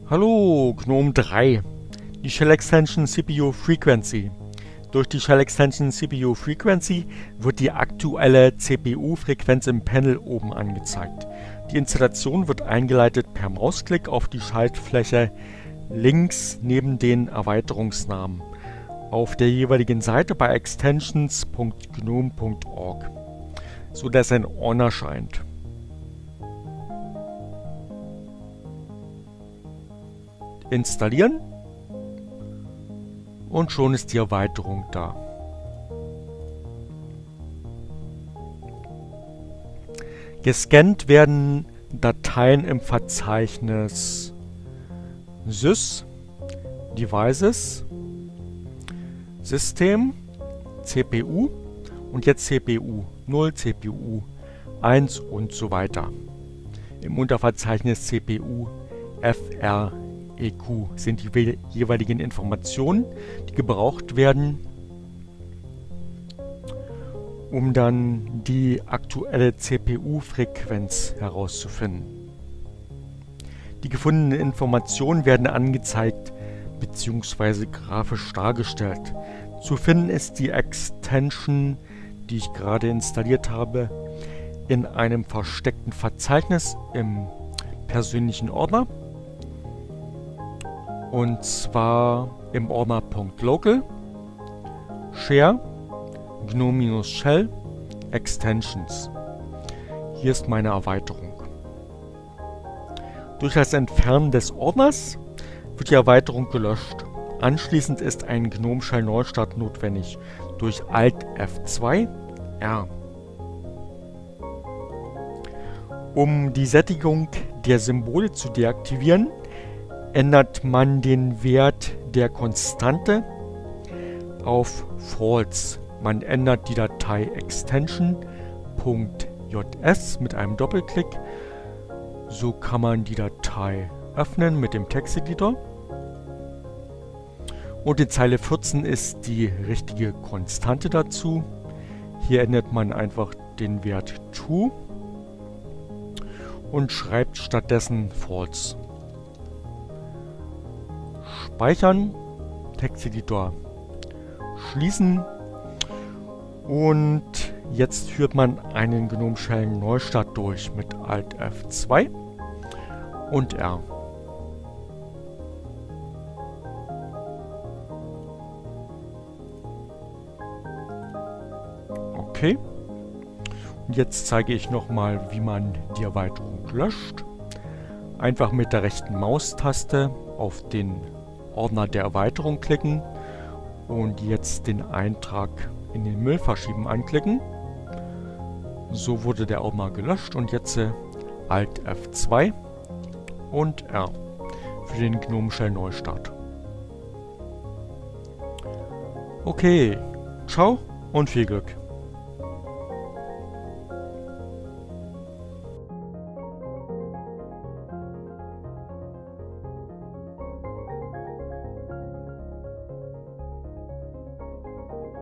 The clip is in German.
Hallo, GNOME 3. Die Shell Extension CPU Frequency. Durch die Shell Extension CPU Frequency wird die aktuelle CPU-Frequenz im Panel oben angezeigt. Die Installation wird eingeleitet per Mausklick auf die Schaltfläche links neben den Erweiterungsnamen auf der jeweiligen Seite bei extensions.gnome.org, sodass ein On erscheint. Installieren und schon ist die Erweiterung da. Gescannt werden Dateien im Verzeichnis Sys, Devices, System, CPU und jetzt CPU 0, CPU 1 und so weiter. Im Unterverzeichnis CPU FREQ sind die jeweiligen Informationen, die gebraucht werden, um dann die aktuelle CPU-Frequenz herauszufinden. Die gefundenen Informationen werden angezeigt bzw. grafisch dargestellt. Zu finden ist die Extension, die ich gerade installiert habe, in einem versteckten Verzeichnis im persönlichen Ordner. Und zwar im Ordner .local, share, gnome-shell, extensions. Hier ist meine Erweiterung. Durch das Entfernen des Ordners wird die Erweiterung gelöscht. Anschließend ist ein GNOME Shell Neustart notwendig durch Alt F2 R. Um die Sättigung der Symbole zu deaktivieren, ändert man den Wert der Konstante auf False. Man ändert die Datei extension.js mit einem Doppelklick. So kann man die Datei öffnen mit dem Texteditor. Und in Zeile 14 ist die richtige Konstante dazu. Hier ändert man einfach den Wert True und schreibt stattdessen False. Speichern, Texteditor schließen und jetzt führt man einen GNOME Shell Neustart durch mit Alt F2 und R. Okay. Und jetzt zeige ich nochmal, wie man die Erweiterung löscht. Einfach mit der rechten Maustaste auf den Ordner der Erweiterung klicken und jetzt den Eintrag in den Müll verschieben anklicken. So wurde der Ordner gelöscht und jetzt Alt F2 und R für den GNOME Shell Neustart. Okay, ciao und viel Glück!